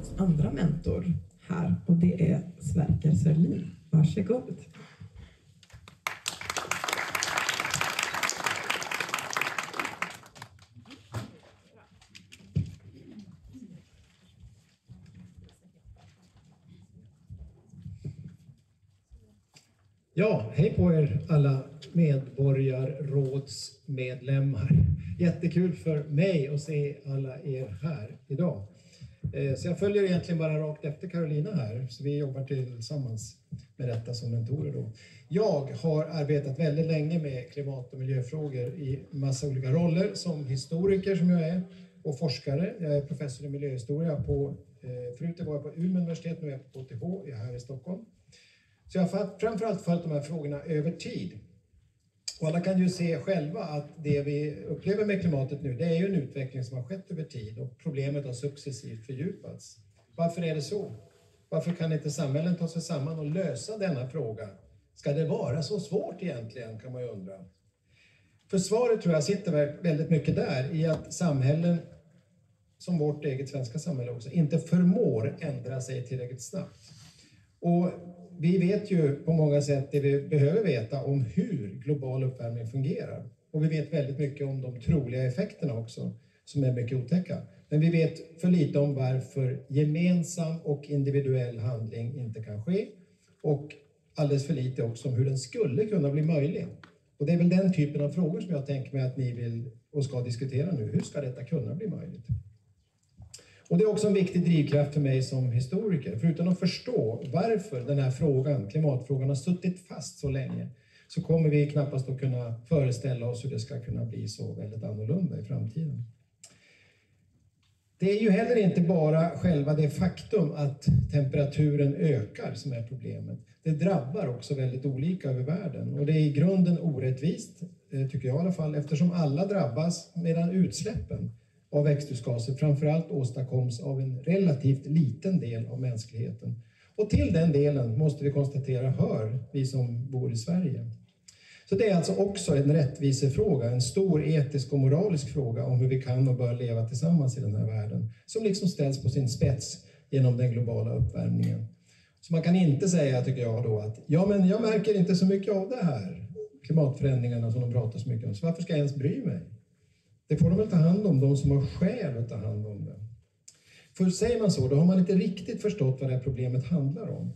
Klimatradions andra mentor här, och det är Sverker Sörlin. Varsågod. Ja, hej på er alla medborgarrådsmedlemmar. Jättekul för mig att se alla er här idag. Så jag följer egentligen bara rakt efter Carolina här, så vi jobbar tillsammans med detta som mentorer då. Jag har arbetat väldigt länge med klimat- och miljöfrågor i massa olika roller, som historiker som jag är och forskare. Jag är professor i miljöhistoria förut var jag på Umeå universitet, nu är jag på KTH, jag är här i Stockholm. Så jag har framförallt följt de här frågorna över tid. Och alla kan ju se själva att det vi upplever med klimatet nu, det är ju en utveckling som har skett över tid och problemet har successivt fördjupats. Varför är det så? Varför kan inte samhällen ta sig samman och lösa denna fråga? Ska det vara så svårt egentligen, kan man ju undra. För svaret tror jag sitter väldigt mycket där i att samhällen, som vårt eget svenska samhälle också, inte förmår ändra sig tillräckligt snabbt. Och vi vet ju på många sätt det vi behöver veta om hur global uppvärmning fungerar. Och vi vet väldigt mycket om de troliga effekterna också, som är mycket otäcka. Men vi vet för lite om varför gemensam och individuell handling inte kan ske. Och alldeles för lite också om hur den skulle kunna bli möjlig. Och det är väl den typen av frågor som jag tänker mig att ni vill och ska diskutera nu. Hur ska detta kunna bli möjligt? Och det är också en viktig drivkraft för mig som historiker. För utan att förstå varför den här frågan, klimatfrågan, har suttit fast så länge, så kommer vi knappast att kunna föreställa oss hur det ska kunna bli så väldigt annorlunda i framtiden. Det är ju heller inte bara själva det faktum att temperaturen ökar som är problemet. Det drabbar också väldigt olika över världen. Och det är i grunden orättvist, tycker jag i alla fall, eftersom alla drabbas medan utsläppen av växthusgaser framförallt åstadkoms av en relativt liten del av mänskligheten. Och till den delen måste vi konstatera hör vi som bor i Sverige. Så det är alltså också en rättvisefråga, en stor etisk och moralisk fråga om hur vi kan och bör leva tillsammans i den här världen, som liksom ställs på sin spets genom den globala uppvärmningen. Så man kan inte säga, tycker jag då, att ja, men jag märker inte så mycket av det här, klimatförändringarna som de pratar så mycket om, så varför ska jag ens bry mig? Det får de väl ta hand om, de som har skäl att ta hand om det. För säger man så, då har man inte riktigt förstått vad det här problemet handlar om.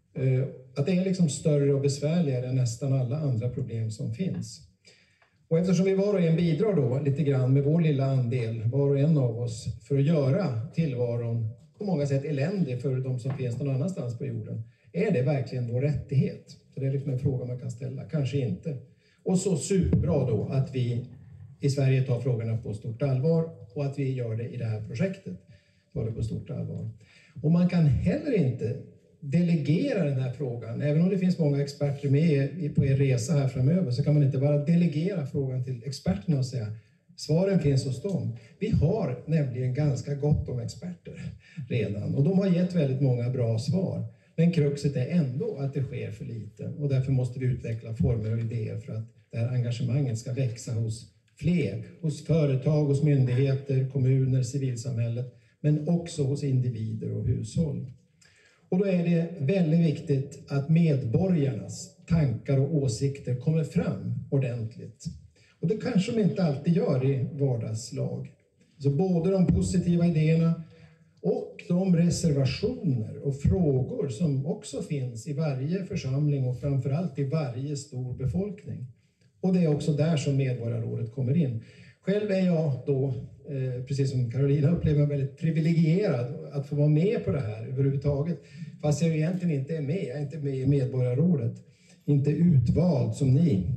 Att det är liksom större och besvärligare än nästan alla andra problem som finns. Och eftersom vi var och en bidrar då lite grann med vår lilla andel, var och en av oss, för att göra tillvaron på många sätt eländig för de som finns någon annanstans på jorden, är det verkligen vår rättighet? Så det är liksom en fråga man kan ställa, kanske inte. Och så superbra då att vi i Sverige tar frågorna på stort allvar och att vi gör det i det här projektet. Tar det på stort allvar. Och man kan heller inte delegera den här frågan. Även om det finns många experter med på er resa här framöver, så kan man inte bara delegera frågan till experterna och säga svaren finns hos dem. Vi har nämligen ganska gott om experter redan och de har gett väldigt många bra svar. Men kruxet är ändå att det sker för lite och därför måste vi utveckla former och idéer för att det här engagemanget ska växa hos fler, hos företag, hos myndigheter, kommuner, civilsamhället, men också hos individer och hushåll. Och då är det väldigt viktigt att medborgarnas tankar och åsikter kommer fram ordentligt. Och det kanske de inte alltid gör i vardagslag. Så både de positiva idéerna och de reservationer och frågor som också finns i varje församling och framförallt i varje stor befolkning. Och det är också där som Medborgarrådet kommer in. Själv är jag då, precis som Carolina upplever, väldigt privilegierad att få vara med på det här överhuvudtaget. Fast jag egentligen inte är med. Jag är inte med i Medborgarrådet. Inte utvald som ni.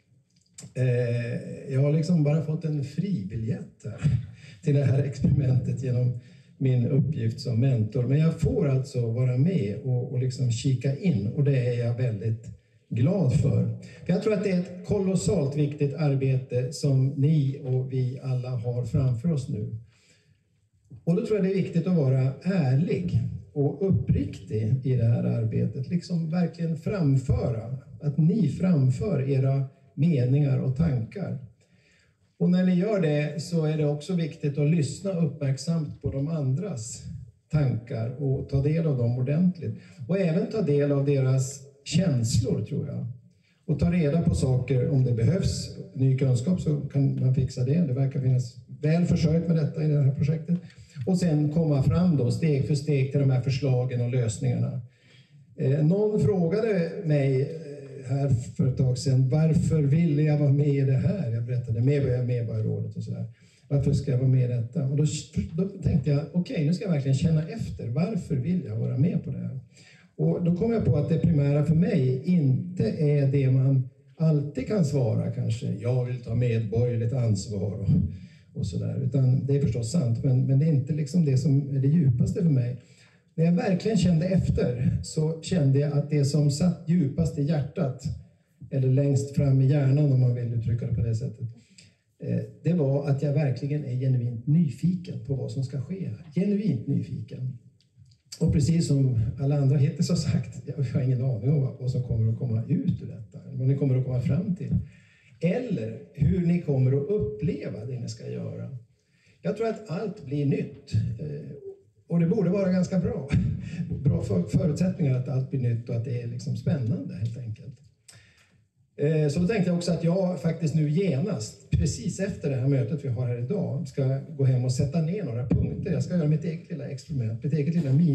Jag har liksom bara fått en fribiljett här till det här experimentet genom min uppgift som mentor. Men jag får alltså vara med och liksom kika in. Och det är jag väldigt glad för jag tror att det är ett kolossalt viktigt arbete som ni och vi alla har framför oss nu. Och då tror jag det är viktigt att vara ärlig och uppriktig i det här arbetet. Liksom verkligen framföra, att ni framför era meningar och tankar. Och när ni gör det så är det också viktigt att lyssna uppmärksamt på de andras tankar och ta del av dem ordentligt. Och även ta del av deras känslor, tror jag. Och ta reda på saker om det behövs. Ny kunskap, så kan man fixa det. Det verkar finnas väl försökt med detta i det här projektet. Och sen komma fram då steg för steg till de här förslagen och lösningarna. Någon frågade mig här för ett tag sedan, varför ville jag vara med i det här? Jag berättade Medborgarrådet och sådär. Varför ska jag vara med i detta? Och då tänkte jag, okej, nu ska jag verkligen känna efter. Varför vill jag vara med på det här? Och då kom jag på att det primära för mig inte är det man alltid kan svara kanske. Jag vill ta medborgerligt ansvar och sådär. Utan det är förstås sant, men det är inte liksom det som är det djupaste för mig. När jag verkligen kände efter så kände jag att det som satt djupast i hjärtat, eller längst fram i hjärnan om man vill uttrycka det på det sättet, det var att jag verkligen är genuint nyfiken på vad som ska ske här. Genuint nyfiken. Och precis som alla andra hittills har sagt, jag har ingen aning om vad som kommer att komma ut ur detta. Vad ni kommer att komma fram till. Eller hur ni kommer att uppleva det ni ska göra. Jag tror att allt blir nytt. Och det borde vara ganska bra. Bra förutsättningar att allt blir nytt och att det är liksom spännande helt enkelt. Så då tänkte jag också att jag faktiskt nu genast, precis efter det här mötet vi har här idag, ska gå hem och sätta ner några punkter. Jag ska göra mitt eget lilla experiment, mitt eget lilla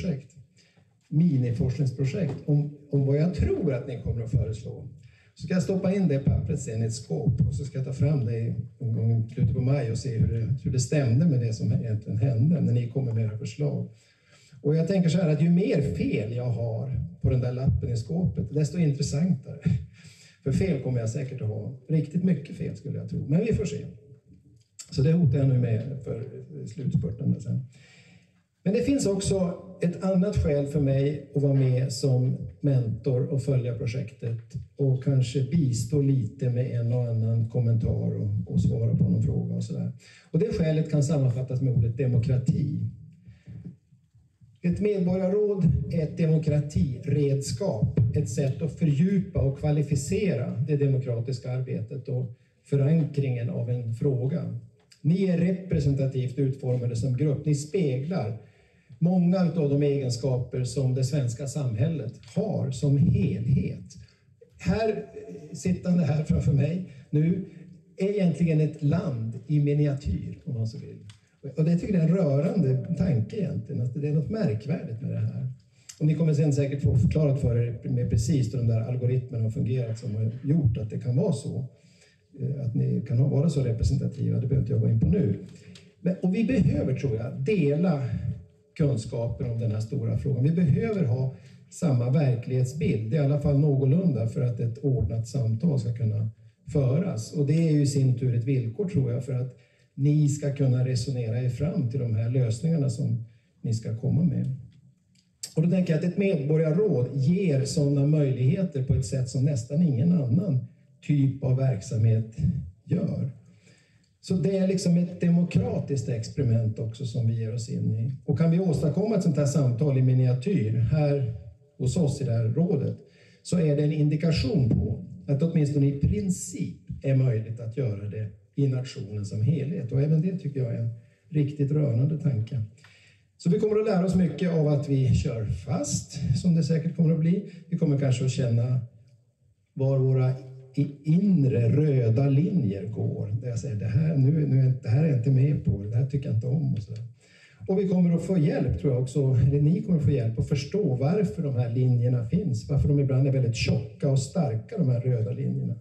miniforskningsprojekt om vad jag tror att ni kommer att föreslå. Så ska jag stoppa in det pappret sen i ett skåp och så ska jag ta fram det en gång i slutet på maj och se hur det stämde med det som egentligen hände när ni kommer med era förslag. Och jag tänker så här att ju mer fel jag har på den där lappen i skåpet, desto intressantare. För fel kommer jag säkert att ha. Riktigt mycket fel skulle jag tro. Men vi får se. Så det hotar jag nu med för slutspurten sen. Men det finns också ett annat skäl för mig att vara med som mentor och följa projektet. Och kanske bistå lite med en och annan kommentar och svara på någon fråga och sådär. Och det skälet kan sammanfattas med ordet demokrati. Ett medborgarråd är ett demokratiredskap, ett sätt att fördjupa och kvalificera det demokratiska arbetet och förankringen av en fråga. Ni är representativt utformade som grupp, ni speglar många av de egenskaper som det svenska samhället har som helhet. Sittande här framför mig nu är egentligen ett land i miniatyr, om man så vill. Och det tycker jag är en rörande tanke egentligen, att det är något märkvärdigt med det här. Och ni kommer sen säkert få förklarat för er med precis hur de där algoritmerna har fungerat som har gjort att det kan vara så. Att ni kan vara så representativa, det behöver inte jag gå in på nu. Och vi behöver, tror jag, dela kunskaper om den här stora frågan. Vi behöver ha samma verklighetsbild, i alla fall någorlunda, för att ett ordnat samtal ska kunna föras. Och det är ju i sin tur ett villkor, tror jag, för att ni ska kunna resonera er fram till de här lösningarna som ni ska komma med. Och då tänker jag att ett medborgarråd ger sådana möjligheter på ett sätt som nästan ingen annan typ av verksamhet gör. Så det är liksom ett demokratiskt experiment också som vi ger oss in i. Och kan vi åstadkomma ett sånt här samtal i miniatyr här hos oss i det här rådet, så är det en indikation på att åtminstone i princip är möjligt att göra det i nationen som helhet. Och även det tycker jag är en riktigt rörande tanke. Så vi kommer att lära oss mycket av att vi kör fast, som det säkert kommer att bli. Vi kommer kanske att känna var våra inre röda linjer går. Där jag säger, det här är jag inte med på, det här tycker jag inte om. Och, så där. Och vi kommer att få hjälp, tror jag också, eller ni kommer att få hjälp att förstå varför de här linjerna finns. Varför de ibland är väldigt tjocka och starka, de här röda linjerna.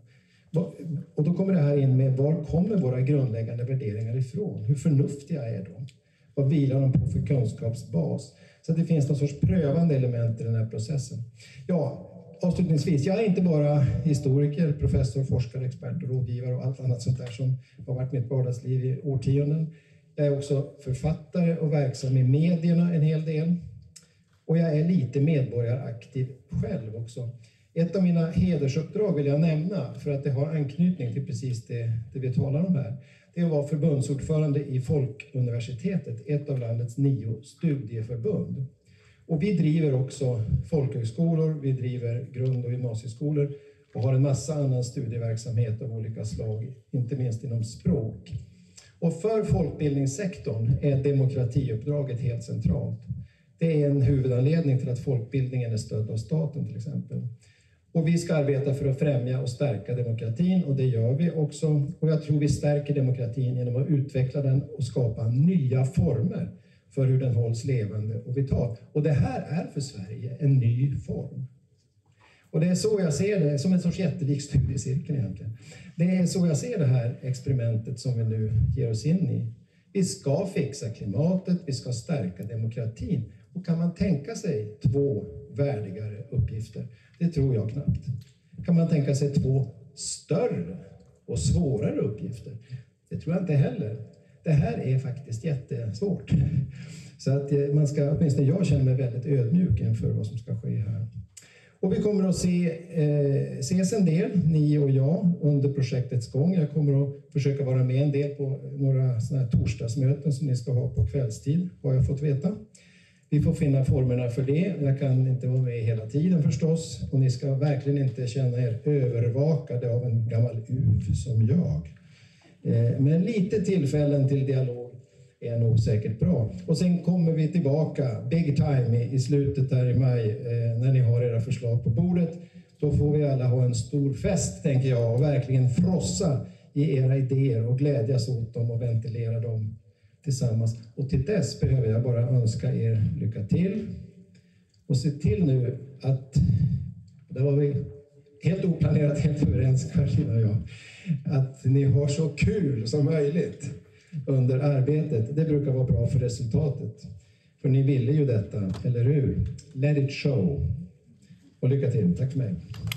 Och då kommer det här in med, var kommer våra grundläggande värderingar ifrån? Hur förnuftiga är de? Vad vilar de på för kunskapsbas? Så att det finns någon sorts prövande element i den här processen. Ja, avslutningsvis, jag är inte bara historiker, professor, forskare, expert och rådgivare och allt annat sånt där som har varit mitt vardagsliv i årtionden. Jag är också författare och verksam i medierna en hel del. Och jag är lite medborgaraktiv själv också. Ett av mina hedersuppdrag vill jag nämna, för att det har anknytning till precis det vi talar om här. Det är att vara förbundsordförande i Folkuniversitetet, ett av landets 9 studieförbund. Och vi driver också folkhögskolor, vi driver grund- och gymnasieskolor och har en massa annan studieverksamhet av olika slag, inte minst inom språk. Och för folkbildningssektorn är demokratiuppdraget helt centralt. Det är en huvudanledning till att folkbildningen är stödd av staten till exempel. Och vi ska arbeta för att främja och stärka demokratin, och det gör vi också. Och jag tror vi stärker demokratin genom att utveckla den och skapa nya former för hur den hålls levande och vital. Och det här är för Sverige en ny form. Och det är så jag ser det, som en sorts jättelik studiecirkel egentligen. Det är så jag ser det här experimentet som vi nu ger oss in i. Vi ska fixa klimatet, vi ska stärka demokratin. Och kan man tänka sig 2 värdigare uppgifter? Det tror jag knappt. Kan man tänka sig 2 större och svårare uppgifter? Det tror jag inte heller. Det här är faktiskt jättesvårt. Så att man ska, åtminstone jag känner mig väldigt ödmjuk inför vad som ska ske här. Och vi kommer att ses en del, ni och jag, under projektets gång. Jag kommer att försöka vara med en del på några såna här torsdagsmöten som ni ska ha på kvällstid, har jag fått veta. Vi får finna formerna för det. Jag kan inte vara med hela tiden förstås. Och ni ska verkligen inte känna er övervakade av en gammal uv som jag. Men lite tillfällen till dialog är nog säkert bra. Och sen kommer vi tillbaka big time i slutet där i maj när ni har era förslag på bordet. Då får vi alla ha en stor fest, tänker jag, och verkligen frossa i era idéer och glädjas åt dem och ventilera dem tillsammans. Och till dess behöver jag bara önska er lycka till. Och se till nu att, där var vi helt oplanerat helt överens, Karsina och jag, att ni har så kul som möjligt under arbetet. Det brukar vara bra för resultatet. För ni ville ju detta, eller hur? Let it show. Och lycka till. Tack för mig.